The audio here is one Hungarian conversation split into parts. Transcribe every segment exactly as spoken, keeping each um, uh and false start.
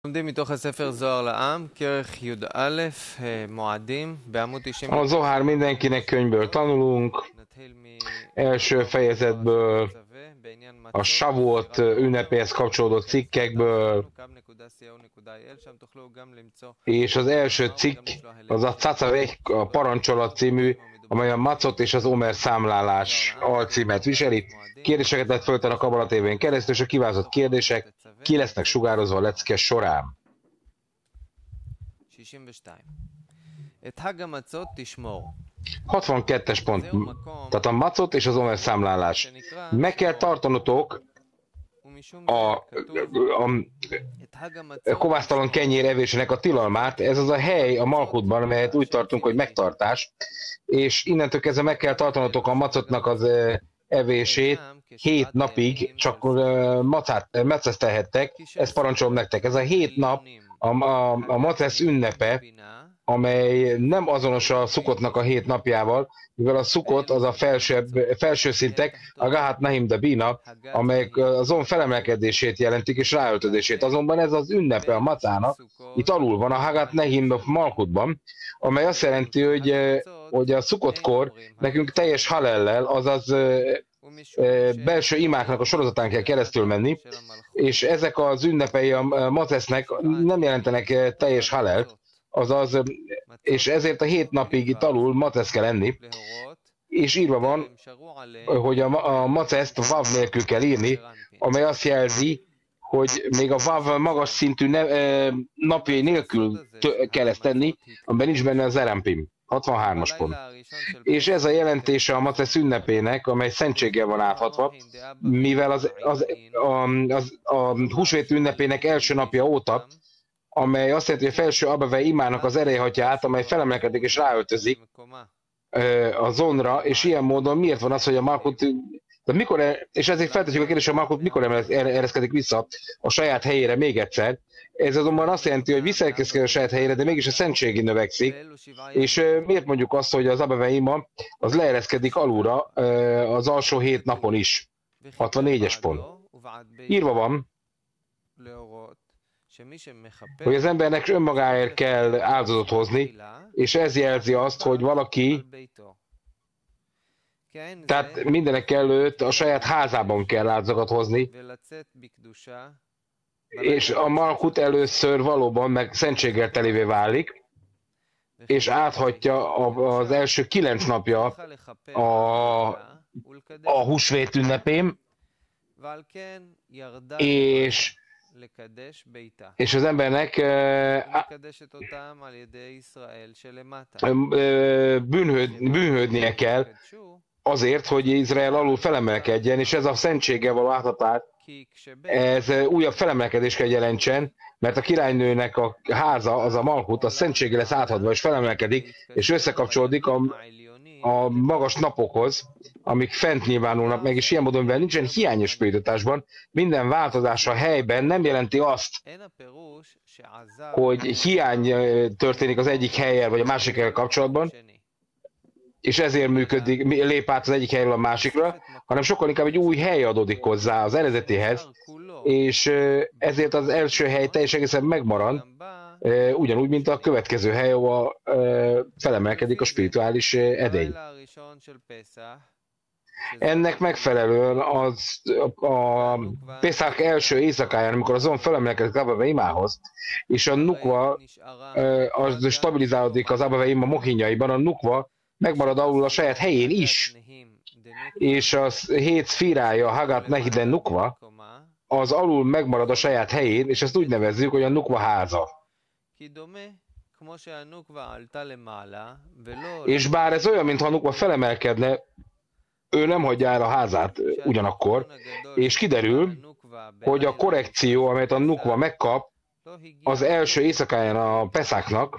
לומדים מתוך הספר זוהר לעם, כרך י"א, מועדים, בעמוד תשעים. A Zohár mindenkinek könyvből tanulunk, נתחיל első fejezetből, a Shavuot ünnepéhez kapcsolódó cikkekből, שם תוכלו גם למצוא és az első cikk az a Cacavek, a parancsolat című, amely a Macot és az Omer számlálás alcímet viseli. Kérdéseket lehet föltenni a Kabala tévén keresztül, és a kiválasztott kérdések ki lesznek sugározva a lecke során. שישים ושתיים. את חג המצות תשמור. hatvankettes pont. Tehát a Macot és az Omer számlálás. Meg kell tartanotok a, a, a kovásztalan kenyér evésének a tilalmát. Ez az a hely a Malchutban, amelyet úgy tartunk, hogy megtartás, és innentől kezdve meg kell tartanotok a macotnak az evését hét napig, csak macát, macesztelhettek, ezt parancsolom nektek. Ez a hét nap a, a, a macesz ünnepe, amely nem azonos a szukotnak a hét napjával, mivel a szukot az a felsőbb, felső szintek, a Gahat Nahim de Bina, amelyek azon felemelkedését jelentik és ráöltözését. Azonban ez az ünnepe a macának, itt alul van a Hagat Nahim Malchutban, amely azt jelenti, hogy, hogy a szukotkor nekünk teljes halellel, azaz belső imáknak a sorozatán kell keresztül menni, és ezek az ünnepei a macesznek nem jelentenek teljes halelt, azaz, és ezért a hét napig itt alul macesz kell enni, és írva van, hogy a, a maceszt vav nélkül kell írni, amely azt jelzi, hogy még a vav magas szintű ne, napjai nélkül kell ezt tenni, amiben nincs benne az erempim. hatvanhármas pont. És ez a jelentése a macesz ünnepének, amely szentséggel van áthatva, mivel az, az, a, az, a húsvét ünnepének első napja óta, amely azt jelenti, hogy a felső Abave imának az erejhatja át, amely felemelkedik és ráöltözik a zonra, és ilyen módon miért van az, hogy a Malchut, de mikor, és ezért feltetjük a kérdést, hogy a Malchut mikor ereszkedik vissza a saját helyére még egyszer. Ez azonban azt jelenti, hogy visszaérkezik a saját helyére, de mégis a szentségi növekszik, és miért mondjuk azt, hogy az Abave ima az leereszkedik alulra az alsó hét napon is. hatvannégyes pont. Írva van, hogy az embernek önmagáért kell áldozatot hozni, és ez jelzi azt, hogy valaki, tehát mindenek előtt a saját házában kell áldozatot hozni, és a Malchut először valóban meg szentséggel telévé válik, és áthatja az első kilenc napja a, a húsvét ünnepén, és és az embernek bűnhöd, bűnhődnie kell azért, hogy Izrael alul felemelkedjen, és ez a szentséggel való áthatás, ez újabb felemelkedést kell jelentsen, mert a királynőnek a háza, az a Malchut, a szentséggel lesz áthatva, és felemelkedik, és összekapcsolódik a, a magas napokhoz, amik fent nyilvánulnak meg, és ilyen módon, mivel nincsen hiány a spiritásban, minden változás a helyben nem jelenti azt, hogy hiány történik az egyik helyen vagy a másik helyen kapcsolatban, és ezért működik, lép át az egyik helyről a másikra, hanem sokkal inkább egy új hely adódik hozzá az eredetéhez, és ezért az első hely teljesen egészen megmarad, ugyanúgy, mint a következő hely, ahol felemelkedik a spirituális edény. Ennek megfelelően az a Pészák első éjszakáján, amikor azon felemelkedik az Abave imához, és a nukva az stabilizálódik az Abave ima mohinjaiban, a nukva megmarad alul a saját helyén is, és a hét szfírája, a Hagat Nahiden nukva, az alul megmarad a saját helyén, és ezt úgy nevezzük, hogy a nukva háza. És bár ez olyan, mintha a nukva felemelkedne, ő nem hagyja el a házát ugyanakkor, és kiderül, hogy a korrekció, amelyet a nukva megkap az első éjszakáján a Peszáknak,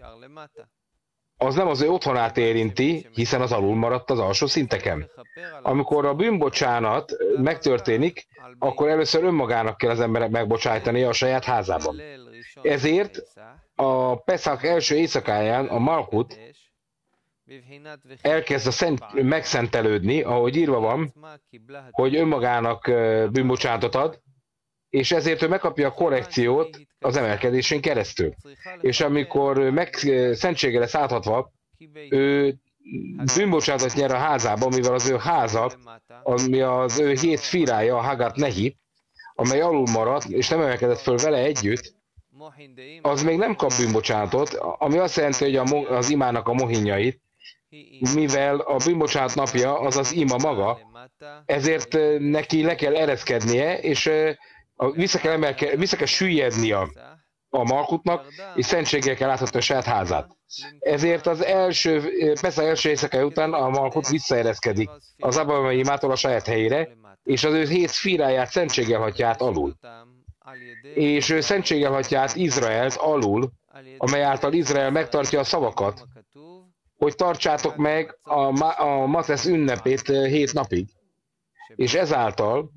az nem az ő otthonát érinti, hiszen az alul maradt az alsó szinteken. Amikor a bűnbocsánat megtörténik, akkor először önmagának kell az emberek megbocsájtani a saját házában. Ezért a Peszach első éjszakáján a Malchut elkezd a szent, megszentelődni, ahogy írva van, hogy önmagának bűnbocsánatot ad, és ezért ő megkapja a korrekciót az emelkedésén keresztül. És amikor meg szentsége lesz áthatva, ő bűnbocsánatot nyer a házában, mivel az ő háza, ami az ő hét fírája, a Hagat Nehi, amely alul maradt, és nem emelkedett föl vele együtt, az még nem kap bűnbocsánatot, ami azt jelenti, hogy a, az imának a mohinjait, mivel a bűnbocsánat napja az az ima maga, ezért neki le kell ereszkednie, és vissza kell, emelke, vissza kell süllyednie a Malkutnak, és szentséggel kell láthatni a saját házát. Ezért az első, persze az első éjszakája után a Malkut visszaereszkedik az Abrahamai imától a saját helyére, és az ő hét szfíráját szentséggel hatja át alul. És ő szentséggel hatja át Izraelt alul, amely által Izrael megtartja a szavakat, hogy tartsátok meg a, Ma- a Matesz ünnepét hét napig. És ezáltal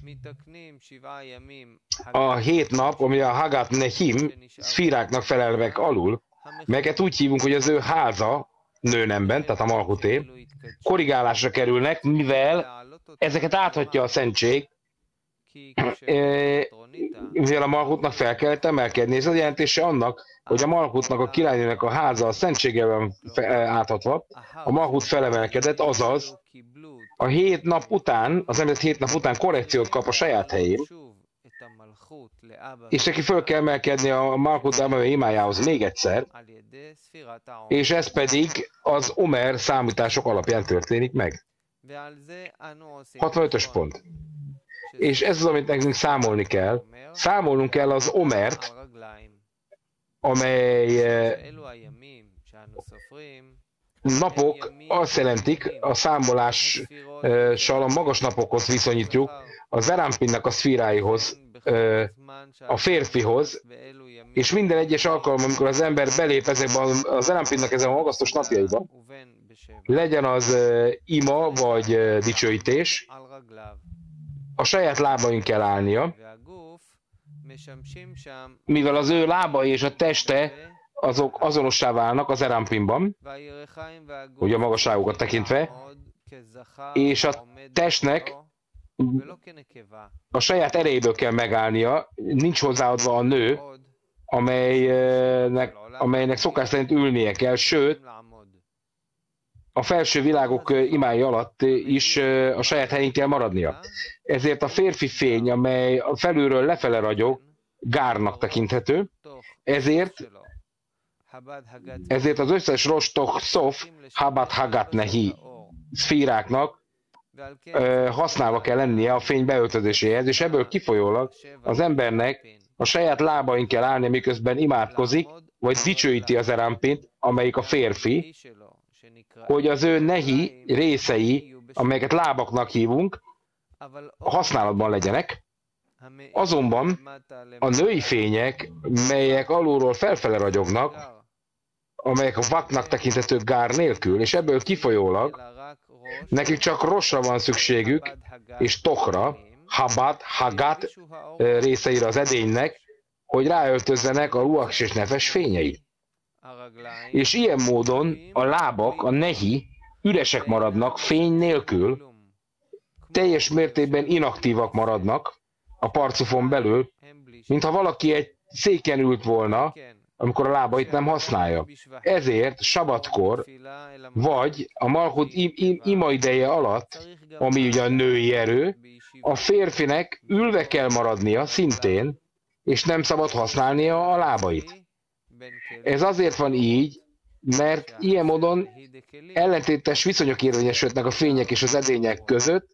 a hét nap, ami a Hagat Nehim szfíráknak felel meg alul, melyeket úgy hívunk, hogy az ő háza nőnemben, tehát a Malkuté, korrigálásra kerülnek, mivel ezeket áthatja a szentség, mivel a Malkutnak fel kellett emelkedni. Ez az jelentése annak, hogy a Malkutnak, a királynőnek a háza a szentségében áthatva, a Malkut felemelkedett, azaz a hét nap után, az említett hét nap után korrekciót kap a saját helyén, és neki föl kell emelkedni a Malkut Abrahamai imájához még egyszer, és ez pedig az Omer számítások alapján történik meg. hatvanötös pont. És ez az, amit nekünk számolni kell. Számolnunk kell az Omert, amely napok azt jelentik, a számolással a magas napokhoz viszonyítjuk, a Zerampinnak a szfíráihoz, a férfihoz, és minden egyes alkalom, amikor az ember belép ezekben a Zerampinnak ezen a magasztos napjaiba, legyen az ima vagy dicsőítés, a saját lábain kell állnia, mivel az ő lábai és a teste azok azonossá válnak az Zerampinban, ugye a magasságukat tekintve, és a testnek a saját erejéből kell megállnia, nincs hozzáadva a nő, amelynek, amelynek szokás szerint ülnie kell, sőt, a felső világok imái alatt is a saját helyén kell maradnia. Ezért a férfi fény, amely felülről lefele ragyog, gárnak tekinthető, ezért, ezért az összes Rostoch Szof, Habat Hagat Nehi szfíráknak használva kell lennie a fény beöltözéséhez, és ebből kifolyólag az embernek a saját lábain kell állni, miközben imádkozik, vagy dicsőíti az Zerampint, amelyik a férfi, hogy az ő nehi részei, amelyeket lábaknak hívunk, használatban legyenek. Azonban a női fények, melyek alulról felfele ragyognak, amelyek a vaknak tekinthető gár nélkül, és ebből kifolyólag nekik csak rosra van szükségük, és tokra, habat, hagat részeire az edénynek, hogy ráöltözzenek a ruach és nefes fényei. És ilyen módon a lábak, a nehi üresek maradnak fény nélkül, teljes mértékben inaktívak maradnak a parcufon belül, mintha valaki egy széken ült volna, amikor a lábait nem használja. Ezért sabatkor, vagy a Malkut im im ima ideje alatt, ami ugye a női erő, a férfinek ülve kell maradnia szintén, és nem szabad használnia a lábait. Ez azért van így, mert ilyen módon ellentétes viszonyok érvényesülhetnek a fények és az edények között,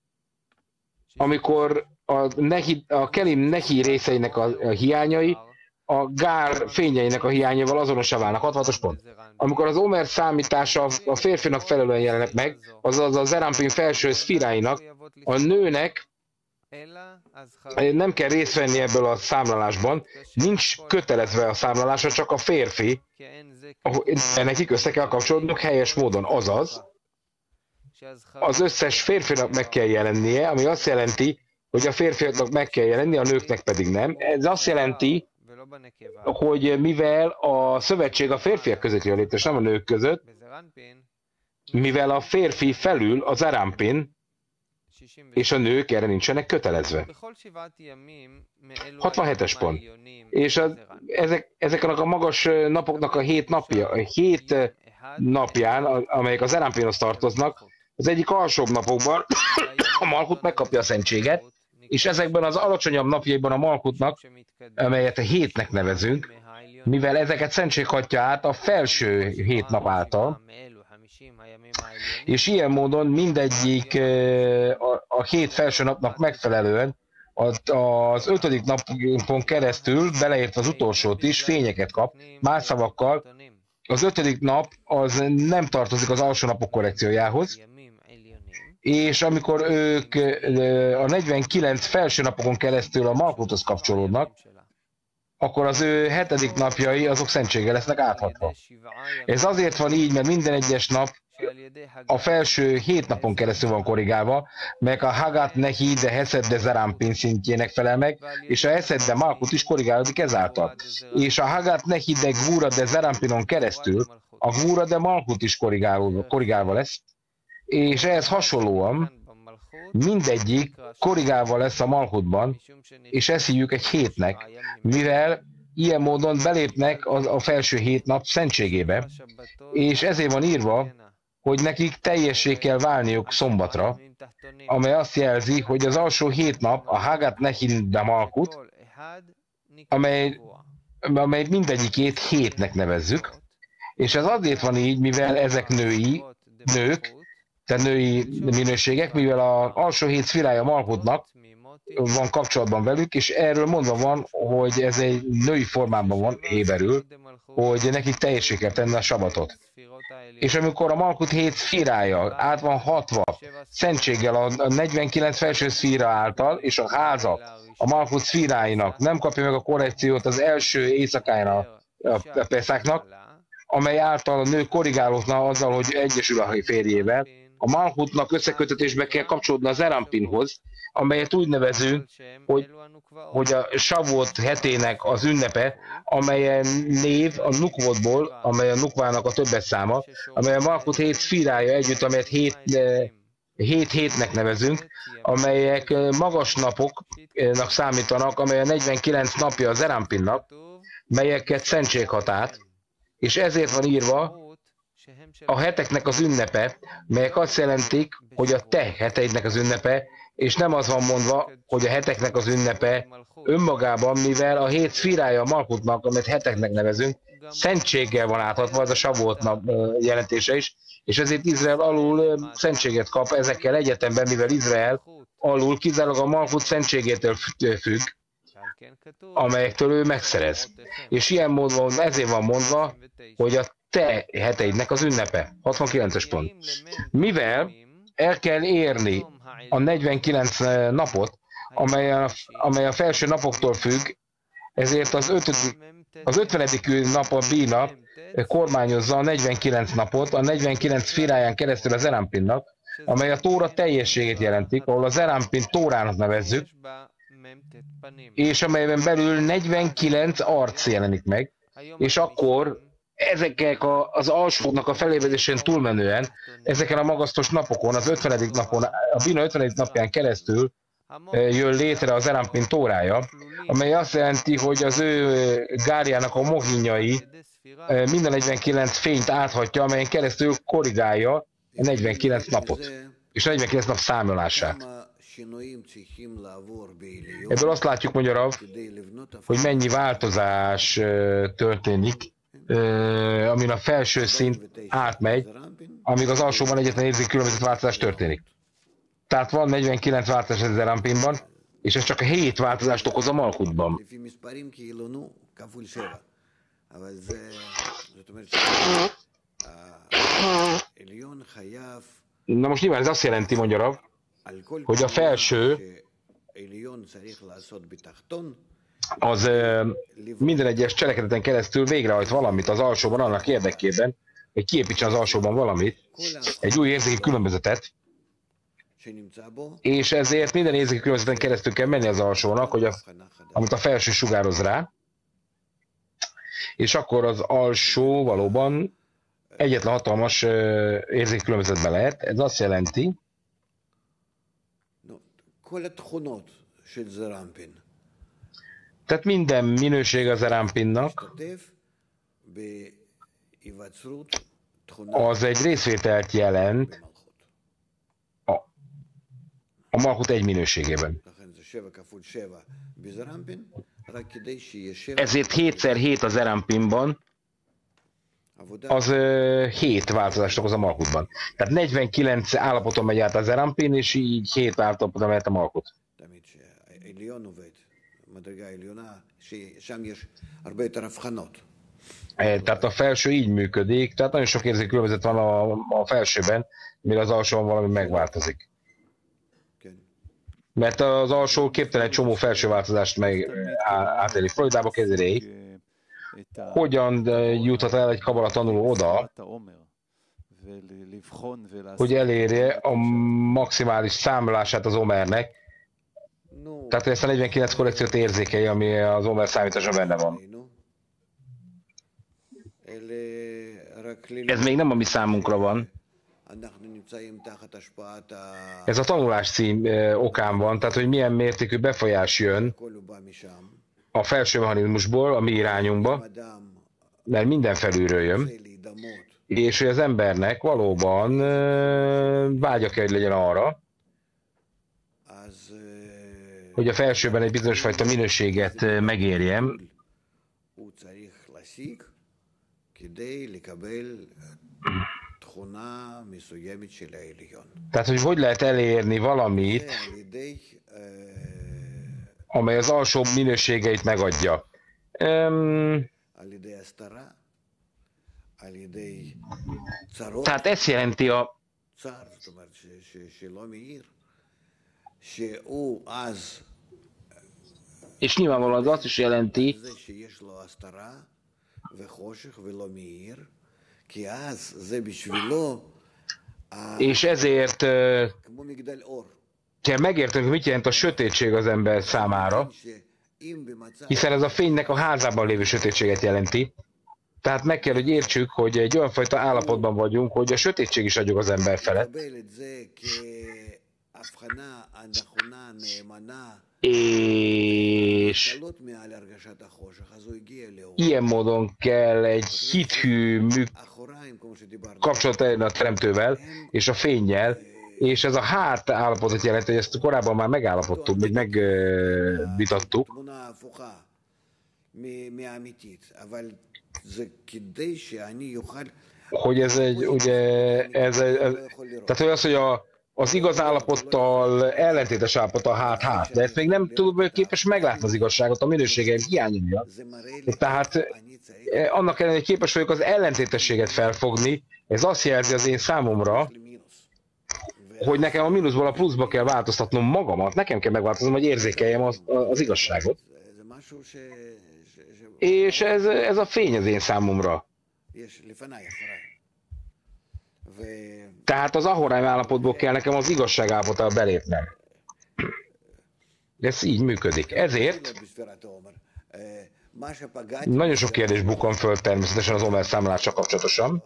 amikor a, nehi, a kelim nehi részeinek a, a hiányai a gár fényeinek a hiányával azonossá válnak. hatvanhatos pont. Amikor az Omer számítása a férfinak felelően jelenek meg, azaz a Zerampin felső szfíráinak, a nőnek nem kell részt venni ebből a számlálásban, nincs kötelezve a számlálásra, csak a férfi, de nekik össze kell kapcsolódnunk helyes módon, azaz az összes férfinak meg kell jelennie, ami azt jelenti, hogy a férfiaknak meg kell jelenni, a nőknek pedig nem. Ez azt jelenti, hogy mivel a szövetség a férfiak között jön létre, és nem a nők között, mivel a férfi felül, az Zerampin, és a nők erre nincsenek kötelezve. hatvanhetes pont. És a, ezek, ezeknek a magas napoknak a hét napja, a hét napján, amelyek az Zerampinhoz tartoznak, az egyik alsóbb napokban a Malkut megkapja a szentséget, és ezekben az alacsonyabb napjaiban a Malkutnak, amelyet a hétnek nevezünk, mivel ezeket szentség hatja át a felső hét nap által, és ilyen módon mindegyik a, a hét felső napnak megfelelően az ötödik napon keresztül, beleértve az utolsót is, fényeket kap. Más szavakkal, az ötödik nap az nem tartozik az alsó napok korrekciójához, és amikor ők a negyvenkilenc felső napokon keresztül a Malkuthoz kapcsolódnak, akkor az ő hetedik napjai azok szentséggel lesznek áthatva. Ez azért van így, mert minden egyes nap a felső hét napon keresztül van korrigálva, meg a Hagat Nehi de Hesed de Zerampin szintjének felel meg, és a Hesed de Malkut is korrigálódik ezáltal. És a Hagat Nehi de Gvura de Zerampinon keresztül a Gvura de Malkut is korrigálva lesz, és ehhez hasonlóan mindegyik korrigálva lesz a Malkutban, és ezt hívjuk egy hétnek, mivel ilyen módon belépnek a felső hét nap szentségébe, és ezért van írva, hogy nekik teljessé kell válniuk szombatra, amely azt jelzi, hogy az alsó hét nap a Hagat Nehin de Malkut, amely, amely mindegyikét hétnek nevezzük, és ez azért van így, mivel ezek női, nők, tehát női minőségek, mivel az alsó hét szfirája Malkutnak van kapcsolatban velük, és erről mondva van, hogy ez egy női formában van, héberül, hogy nekik teljessé kell tenni a sabatot. És amikor a Malkut hét szfírája át van hatva, szentséggel a negyvenkilenc felső szfíra által, és a háza a Malkut szfíráinak nem kapja meg a korrekciót az első éjszakáján a, a Peszáknak, amely által a nő korrigálódna azzal, hogy egyesül a férjével, a Malkutnak összekötetésbe kell kapcsolódni az Zerampinhoz, amelyet úgy nevezünk, hogy, hogy a Savot hetének az ünnepe, amely név a Nukvotból, amely a Nukvának a többes száma, amely a Malkut hét szfírája együtt, amelyet hét, hét hétnek nevezünk, amelyek magas napoknak számítanak, amely a negyvenkilenc napja a Zerampinnak, melyeket szentség hat át, és ezért van írva a heteknek az ünnepe, melyek azt jelentik, hogy a te heteidnek az ünnepe, és nem az van mondva, hogy a heteknek az ünnepe önmagában, mivel a hét szfírája a Malkutnak, amit heteknek nevezünk, szentséggel van áthatva, az a Savót nap jelentése is, és ezért Izrael alul szentséget kap ezekkel egyetemben, mivel Izrael alul kizárólag a Malkut szentségétől függ, amelyektől ő megszerez. És ilyen módon ezért van mondva, hogy a te heteidnek az ünnepe. hatvankilences pont. Mivel el kell érni a negyvenkilenc napot, amely a, amely a felső napoktól függ, ezért az, ötödik, az ötvenedik nap a Bína kormányozza a negyvenkilenc napot, a negyvenkilenc szfíráján keresztül a Zerampinnak, amely a Tóra teljességét jelentik, ahol a Zerampin Tórának nevezzük, és amelyben belül negyvenkilenc arc jelenik meg, és akkor ezeknek az alsóknak a felévezésén túlmenően, ezeken a magasztos napokon, az ötvenedik napon, a Bina ötvenedik napján keresztül jön létre az Zerampin Tórája, amely azt jelenti, hogy az ő gárjának a mohinjai minden negyvenkilenc fényt áthatja, amelyen keresztül korrigálja a negyvenkilenc napot, és a negyvenkilenc nap számolását. Ebből azt látjuk, mondja Rav, hogy mennyi változás történik, amin a felső szint átmegy, amíg az alsóban egyetlen érzék különböző változás történik. Tehát van negyvenkilenc változás a Zerampinban, és ez csak a hét változást okoz a Malkutban. Na most nyilván ez azt jelenti, mondja Rav, hogy a felső az minden egyes cselekedeten keresztül végrehajt valamit az alsóban annak érdekében, hogy kiépítsen az alsóban valamit, egy új érzéki különbözetet, és ezért minden érzéki különbözeten keresztül kell menni az alsónak, hogy a, amit a felső sugároz rá, és akkor az alsó valóban egyetlen hatalmas érzéki különbözetben lehet. Ez azt jelenti, Tehát minden minőség az Zerampinnak, az egy részvételt jelent a, a Malchut egy minőségében. Ezért hétszer hét az Zerampinban, az hét változást okoz a Malchutban. Tehát negyvenkilenc állapoton megy át a Zerampin, és így hét állapoton megy át a Malchut. Tehát a felső így működik, tehát nagyon sok érzékű különbözet van a, a felsőben, mire az alsóban valami megváltozik. Mert az alsó képtelen egy csomó felső változást meg átéli. Freudába kezdődik. Hogyan juthat el egy kabala tanuló oda, hogy elérje a maximális számlását az Omernek, tehát ezt a negyvenkilenc korrekciót érzékelje, ami az Omer számítása benne van. Ez még nem a mi számunkra van. Ez a tanulás cím okán van, tehát hogy milyen mértékű befolyás jön a felső mechanizmusból a mi irányunkba, mert minden felülről jön, és hogy az embernek valóban vágya kell, hogy legyen arra, hogy a felsőben egy bizonyos fajta minőséget megérjem, tehát, hogy hogy lehet elérni valamit, amely az alsóbb minőségeit megadja. Um, tehát ez jelenti a és nyilvánvalóan az azt is jelenti, és ezért kell megérteni, hogy mit jelent a sötétség az ember számára, hiszen ez a fénynek a házában lévő sötétséget jelenti. Tehát meg kell, hogy értsük, hogy egy olyan fajta állapotban vagyunk, hogy a sötétség is adjuk az ember felett. És ilyen módon kell egy hithű kapcsolat elérni a teremtővel és a fénnyel, és ez a hát állapotot jelenti, hogy ezt korábban már megállapodtuk, vagy megvitattuk, hogy ez egy, ugye, ez, ez, ez tehát hogy az, hogy a, az igaz állapottal ellentétes állapot a hát-hát, de ezt még nem tudom képes meglátni az igazságot a minőségeim hiánya miatt. Tehát annak ellenére, hogy képes vagyok az ellentétességet felfogni, ez azt jelzi az én számomra, hogy nekem a mínuszból a pluszba kell változtatnom magamat, nekem kell megváltoznom, hogy érzékeljem az, az igazságot. És ez, ez a fény az én számomra. Tehát az ahoráim állapotból kell nekem az igazság állapotába belépnem. Ez így működik. Ezért nagyon sok kérdés bukkan föl természetesen az Omer számlással kapcsolatosan.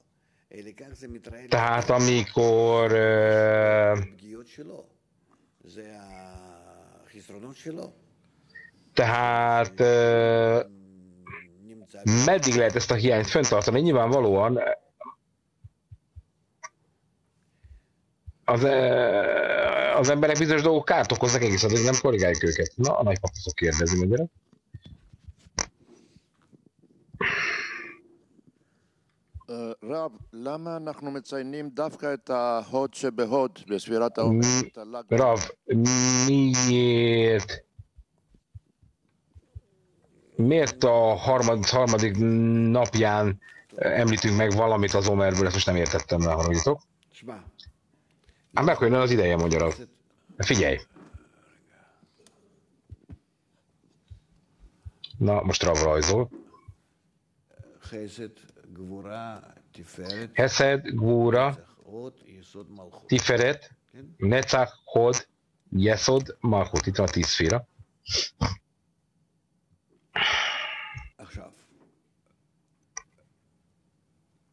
Tehát amikor uh, tehát uh, meddig lehet ezt a hiányt fenntartani? Nyilvánvalóan az, uh, az emberek bizonyos dolgok kárt okoznak egész addig, nem korrigáljuk őket. Na, a nagypapaszok kérdezi, magyarul. רב, למה אנחנו מציינים דווקא את ההוד שבהוד בספירת העומר? רב, miért miért a harmad, harmadik napján említünk meg valamit az Omerből, ezt most nem értettem, ne haragudjatok. Hát meg, hogy az ideje, mondja Rav. Figyelj! Na, most Rav rajzol. Hesed, Gvura, Tiferet, Netzach, Hod, Yesod, Malchut. Itt van a tíz szféra.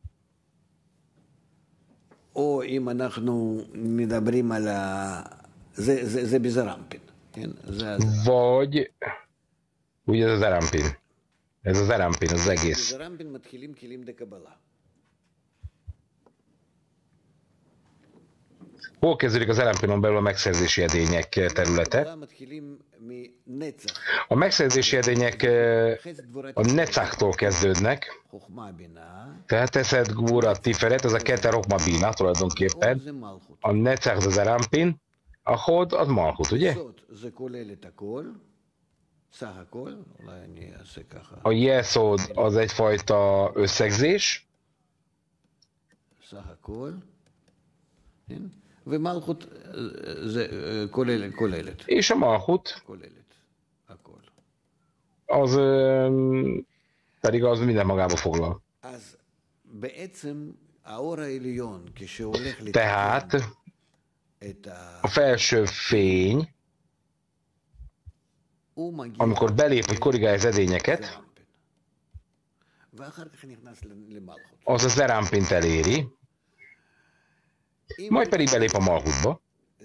או אם אנחנו מדברים על זה, זה, זה בזרמפין. כן? זה הזרמפין. vagy ugye ez az Erampin. Ez az Erampin, az egész. בזרמפין מתחילים כלים דקבלה. Hol kezdődik az Erampinon belül a megszerzési edények területe? מתחילים מנצח. A megszerzési edények eh, a Necachtól kezdődnek, חוכמה בינה. tehát Eszed, Gvura, Tiferet, ez a Keter Hokma Bina tulajdonképpen. זה מלכות. A Necach az Erampin, a Hod az Malchut, ugye? זאת, זה כולל את הכל. סך הכל. אולי אני אעשה ככה. A Yesod az egyfajta összegzés, סך הכל. כן? ומלכות זה כוללת, כוללת. és a Malchut כוללת. הכל. az eh, pedig az minden magába foglal. אז בעצם האור העליון, כשהולך Tehát לתקן את ה... a felső fény, הוא מגיע... amikor belép, hogy korrigálja az edényeket, זרמפין. ואחר כך נכנס למלכות. az az Erampint eléri, אם majd pedig belép a Malchutba.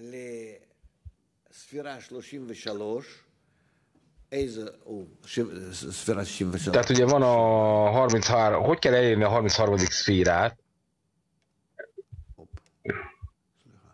לספירה שלושים ושלוש, איזה... או, ש... ספירה שישים ושלוש. Tehát ugye van a harminchárom, hogy kell elérni a harmincharmadik szférát? הופ. סליחה.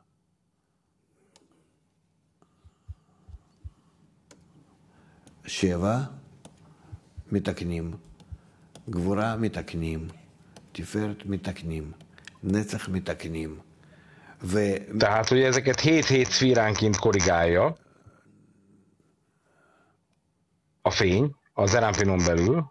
שבע, מתקנים. גבורה מתקנים. תפארת מתקנים. נצח מתקנים. ו... Tehát, hogy ezeket hét-hét szféránként korrigálja a fény az Erampinon belül,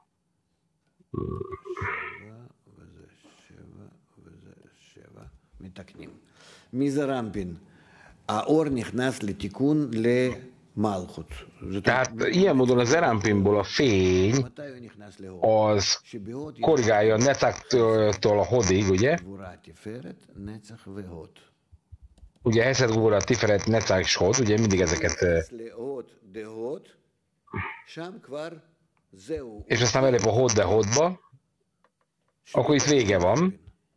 וזה שבע, וזה שבע. מתקנים. מזרמפין, האור נכנס לתיקון למלכות. זאת tehát ilyen módon az Erampinból a fény מתי הוא נכנס להוד? az שבהוד יש korrigálja a Necachtól a Hodig, ugye? גבורה, תפארת, נצח והוד. Ugye Heszed, Gvura, Tiferet, Necach és Hod, ugye mindig ezeket, eh, נכנס להוד דהוד, שם כבר זהו. és aztán belép a Hod de Hodba, akkor itt vége van.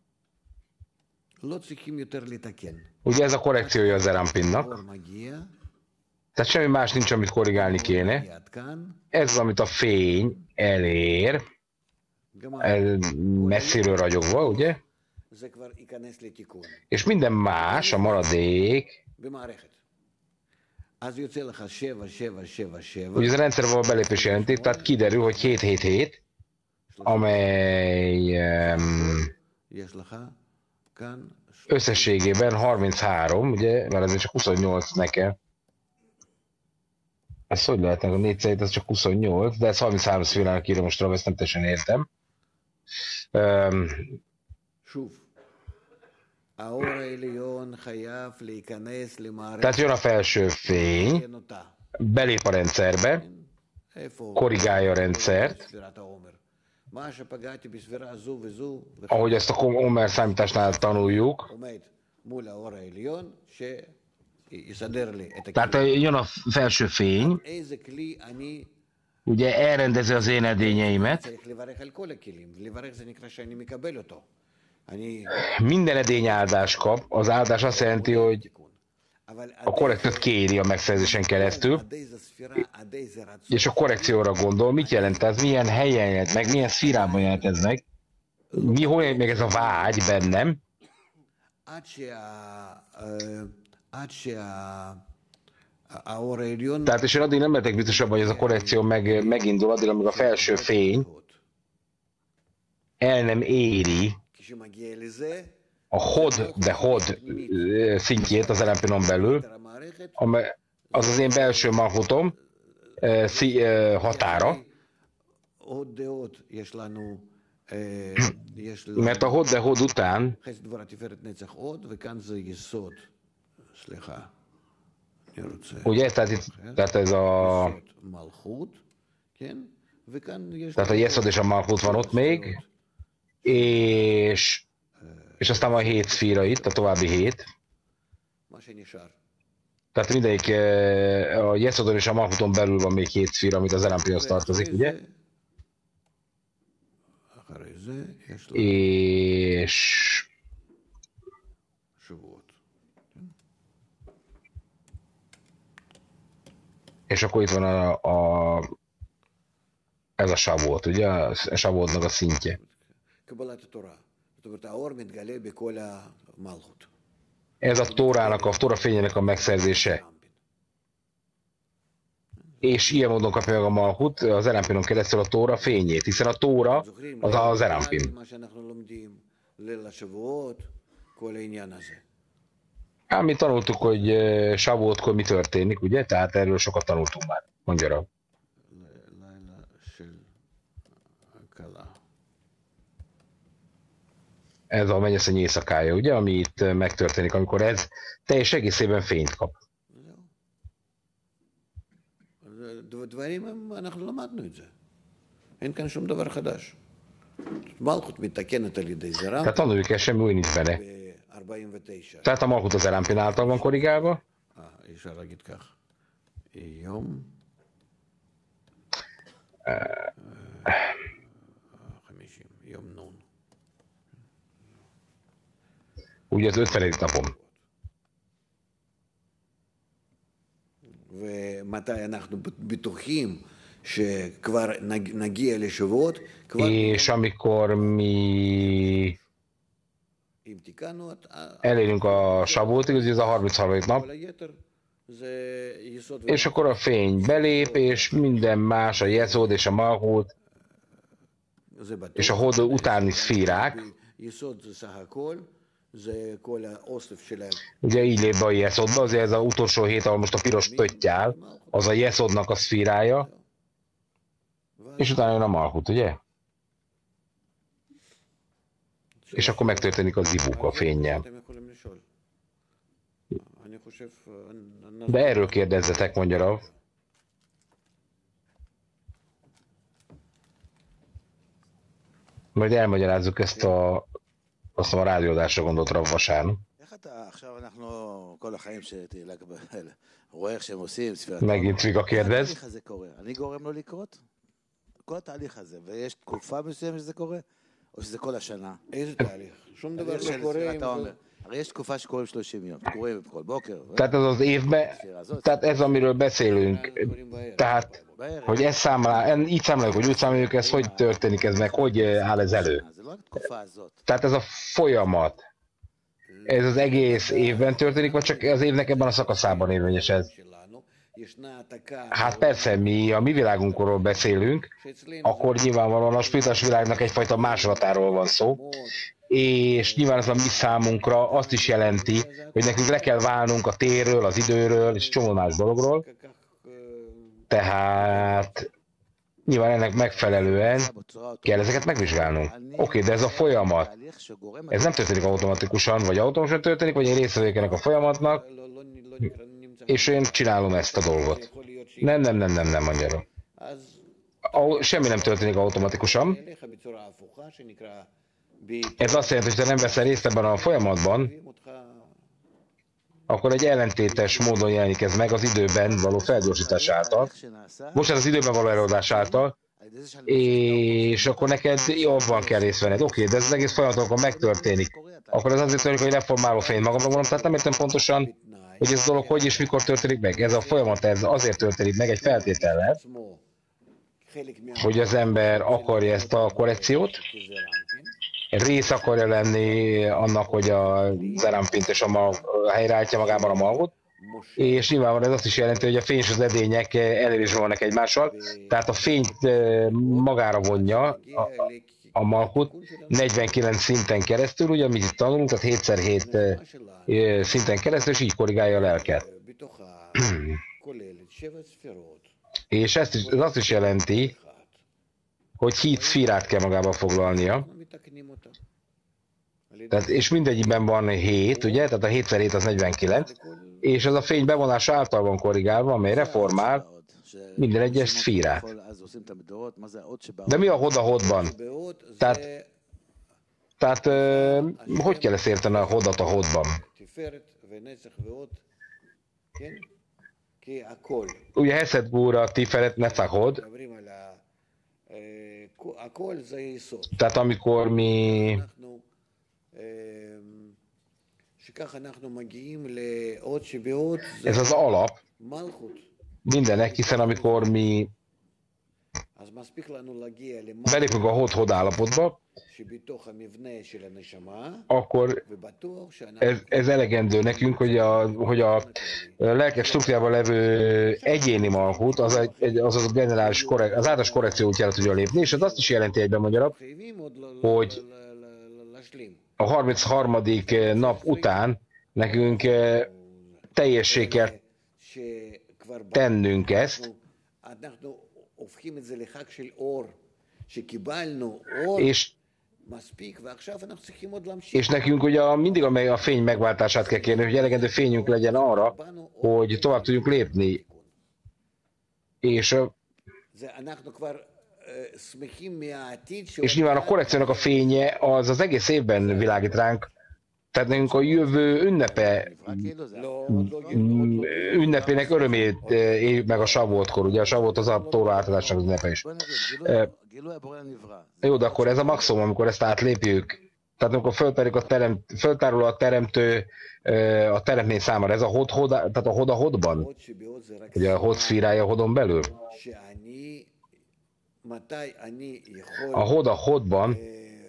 לא צריכים יותר לתקן. Ugye ez a korrekciója az Erampinnak, האור מגיע, tehát semmi más nincs, amit korrigálni kéne. מגיע עד כאן, Ez az, amit a fény elér, גמר. el- messziről ragyogva, ugye? זה כבר ייכנס לתיקון. És minden más, a maradék, במערכת. אז יוצא לך שבע, שבע, שבע, שבע. ugye ez a rendszerben a belépés jelenték, tehát kiderül, hogy hét hét hét, amely um, יש לך כאן összességében harminchárom, ugye, mert ez csak huszonnyolc nekem. Ez hogy lehetne, a négy szerint ez csak huszonnyolc, de ez harminchárom szférának írom most, ezt nem teljesen értem. Um, שוב. האור העליון חייב להיכנס למערכת. tehát jön a felső fény, לתקן אותה. belép a rendszerbe, איפה? korrigálja a rendszert, ספירת העומר. מה שפגעתי בספירה זו וזו, ahogy ezt a Omer számításnál tanuljuk. עומד מול האור העליון שיסדר לי את Tehát הכלי. jön a felső fény, איזה כלי אני ugye elrendezi az én edényeimet, צריך לברך על כל הכלים. לברך זה נקרא שאני מקבל אותו. אני... minden edény áldást kap, az áldás azt jelenti, hogy תיקון. אבל a korrekciót kéri a megszerzésen keresztül, עד איזה ספירה, עד איזה רצון. és a korrekcióra gondol. Mit jelent ez? Milyen helyen jelent meg? Milyen szférában jelent ez meg? Mi, hol jelent meg ez a vágy bennem? עד שה... אה, עד שה... האור העליון... Tehát és én addig nem lehetek biztosabb, hogy ez a korrekció meg, megindul, addig, amíg a felső fény el nem éri כשמגיע לזה, a hod, de hod ö, szintjét az Erampinon belül, המערכת... amely az az én belső malchutom ö, szí- ö, határa, עוד דעות יש לנו... אה, יש לנו... mert a hod, de hod után חסד דבורה תפארת נצח עוד, וכאן זה יסוד. סליחה. אני רוצה... ugye, tehát, itt, tehát ez a, יסוד מלכות, כן? וכאן יש... tehát a Yesod és a Malchut van ott még, és, és aztán van hét szféra itt, a további hét. מה שנשאר. Tehát mindegyik, ö, a Yesodon és a Malchuton belül van még hét szféra, amit az Erampinhoz tartozik, ugye? אחרי זה יש לנו És שבועות. és akkor itt van a, a ez a savót, ugye? A savótnak a szintje. קבלת התורה. זאת אומרת, האור מתגלה בכל המלכות. Ez a Tórának, a Tóra fényének a megszerzése. És ilyen módon kapja meg a Malhut az Zeranpinon keresztül a Tóra fényét, hiszen a Tóra az a Zeranpin. מה שאנחנו לומדים, ליל השבועות, כל העניין הזה. Hát mi tanultuk, hogy eh, Savótkor mi történik, ugye? Tehát erről sokat tanultunk már, mondja Rav. לילה של הכלה. Ez a mennyasszony éjszakája, ugye? Ami itt eh, megtörténik, amikor ez teljes egészében fényt kap. זהו. דברים הם, אנחנו למדנו את זה. אין כאן שום דבר חדש. מלכות מתקנת על ידי זרם Tehát tanuljuk el, semmi új nincs benne. ב-ארבעים ותשע. Tehát a Malhut az Zeranpin által van korrigálva, אה, אי אפשר להגיד כך. יום חמישים, יום נון. ugye az ötvenedik napon. ומתי אנחנו בטוחים שכבר נג- נגיע לשבועות, כבר És amikor mi אם תיקנו את ה- elérünk a Savótig, ugye ez a harmincharmadik nap, כל היתר זה יסוד és akkor a fény belép, és minden más, a Jezod és a Malhut, זה בטוח. és a Hod utáni szfírák, יסוד זה סך הכל, זה כל האוסף של ה- ugye így lép be a Jezodba, azért ez az utolsó hét, ahol most a piros pötty áll, az a Jezodnak a szfírája, és utána jön a Malhut, ugye? És akkor megtörténik a zibuk a fénnyel. אתם יכולים לשאול. אני חושב, De erről kérdezzetek, mondja Rav. Majd elmagyarázzuk ezt a, azt a rádióadásra gondolt Rav vasárnap. איך אתה, עכשיו אנחנו, כל החיים שתהילה, רואה איך שהם עושים, ספירת Megint Vika איך kérdez. התהליך הזה קורה? אני גורם לו לקרות? כל התהליך הזה, ויש תקופה מסוימת שזה קורה? או שזה כל השנה? איזה תהליך? שום דבר תהליך לא של קורה ספירת עם העומר. זה. הרי יש תקופה שקוראים שלושים יום, קוראים כל בוקר. Tehát ez az évben, tehát ez amiről beszélünk, tehát בערב. hogy ezt számlál, en- így számoljuk, hogy úgy számoljuk, ez hogy történik ez meg, hogy eh, áll ez elő. זה לא רק התקופה הזאת. Tehát ez a folyamat, ez az egész évben történik, vagy csak az évnek ebben a szakaszában érvényes ez? שלנו, ישנה העתקה, Hát persze, mi a mi világunkról beszélünk, שאצלנו akkor nyilvánvalóan a spiritas világnak egyfajta másolatáról van szó, és nyilván ez a mi számunkra azt is jelenti, hogy nekünk le kell válnunk a térről, az időről, és csomó más dologról, כך, אה, tehát nyilván ennek megfelelően kell ezeket megvizsgálnunk. Oké, de ez a folyamat, תהליך שגורם... ez nem történik automatikusan, vagy automatikusan történik, vagy én részt vagyok ennek a folyamatnak, לא- לא- לא נקרא- נמצא- és én csinálom ezt a dolgot. יכול להיות שהיא- Nem, nem, nem, nem, nem, mondja. אז Au- Semmi nem történik automatikusan. אליך בצורה הפוכה, שנקרא ב- Ez azt jelenti, hogy ha nem veszel részt ebben a folyamatban, מביאים אותך akkor egy ellentétes módon jelenik ez meg az időben való felgyorsítás által. Most ez az időben való előadás által, és akkor neked jobban kell részt venned. Oké, de ez az egész folyamatokon megtörténik. Akkor ez azért történik, hogy reformáló fény magamra vonom, tehát nem értem pontosan, hogy ez a dolog hogy és mikor történik meg. Ez a folyamat ez azért történik meg egy feltétellel, עצמו חלק מה... hogy az ember akarja ezt a korrekciót, rész akarja lenni annak, hogy a Zerampint és a Mal helyreállítja magában a Malhut, és nyilvánvalóan ez azt is jelenti, hogy a fény és az edények elérésben vannak egymással, tehát a fényt eh, magára vonja a, a Malhut negyvenkilenc szinten keresztül, ugye, amit itt tanulunk, tehát hét szer hét eh, szinten keresztül, és így korrigálja a lelket. בתוכה כוללת שבע ספירות, És ezt is, ez azt is jelenti, hogy hét szfírát kell magába foglalnia, מתקנים אותה. על ידי tehát, és mindegyikben van hét, ugye, tehát a hét szer hét az negyvenkilenc, és ez a fény bevonása által van korrigálva, amely reformál minden egyes szfírát. De mi a hod a hodban? בעוד Tehát, זה tehát ö, hogy kell ezt érteni a hodat a hodban? תפארת ונצח ועוד, כן? כי הכל, Ugye Heszed Gúra, Tiferet, Necahod, מדברים על ה... אה, הכל זה יסוד. tehát amikor mi, אנחנו, אה, שכך אנחנו מגיעים לעוד שבעוד, זה ez az alap, מלכות. mindennek, hiszen amikor mi אז מספיק לנו להגיע belépünk a hod-hod állapotba, שבתוך המבנה של הנשמה, akkor ובטוח שאנחנו... ez, ez elegendő nekünk, hogy a, hogy a lelkes struktúrában levő egyéni malhut, az egy, egy, az, az a generális korrek, az általános korrekció útjára tudja lépni, és ez azt is jelenti egyben magyarul, hogy a harmincharmadik nap után nekünk teljessé kell tennünk ezt, és, és nekünk ugye mindig amely a fény megváltását kell kérni, hogy elegendő fényünk legyen arra, hogy tovább tudjunk lépni. És, és nyilván a korrekciónak a fénye az az egész évben világít ránk, tehát nekünk a jövő ünnepe, ünnepének örömét éljük meg a Shavuotkor, ugye a Shavuot az a Tóra átadásnak az ünnepe is. Jó, de akkor ez a maximum, amikor ezt átlépjük, tehát amikor föltárul a, teremt, föltárul a teremtő a teremtmény számára, ez a hod, hod, tehát a hod a hodban, ugye a hod szfírája a hodon belül. A hod a hodban,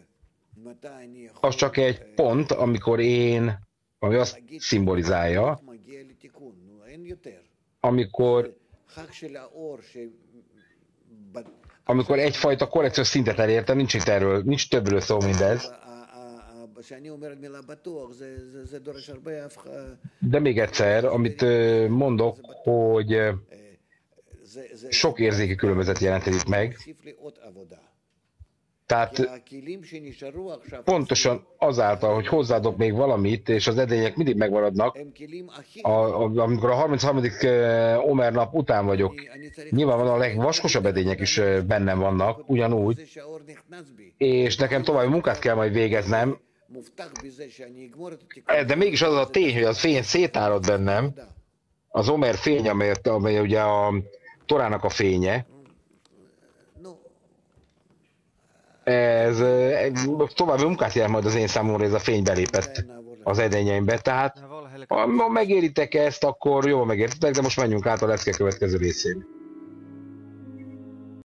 az csak egy pont, amikor én, ami azt szimbolizálja, amikor, amikor egyfajta korrekciós szintet elértem, nincs itt erről, nincs többről szó mindez. De még egyszer, amit mondok, hogy sok érzéki különbözet jelentedik meg, tehát pontosan azáltal, hogy hozzáadok még valamit, és az edények mindig megmaradnak, a, a, amikor a harmincharmadik Omer nap után vagyok, nyilvánvalóan a legvaskosabb edények is bennem vannak, ugyanúgy, és nekem további munkát kell majd végeznem, de mégis az a tény, hogy az fény szétárad bennem, az Omer fény, amelyet, amely ugye a Torának a fénye, ez további munkát jelent majd az én számomra, ez a fény belépett az edényeimbe, tehát ha megéritek ezt, akkor jól megértitek, de most menjünk át a lecke következő részén.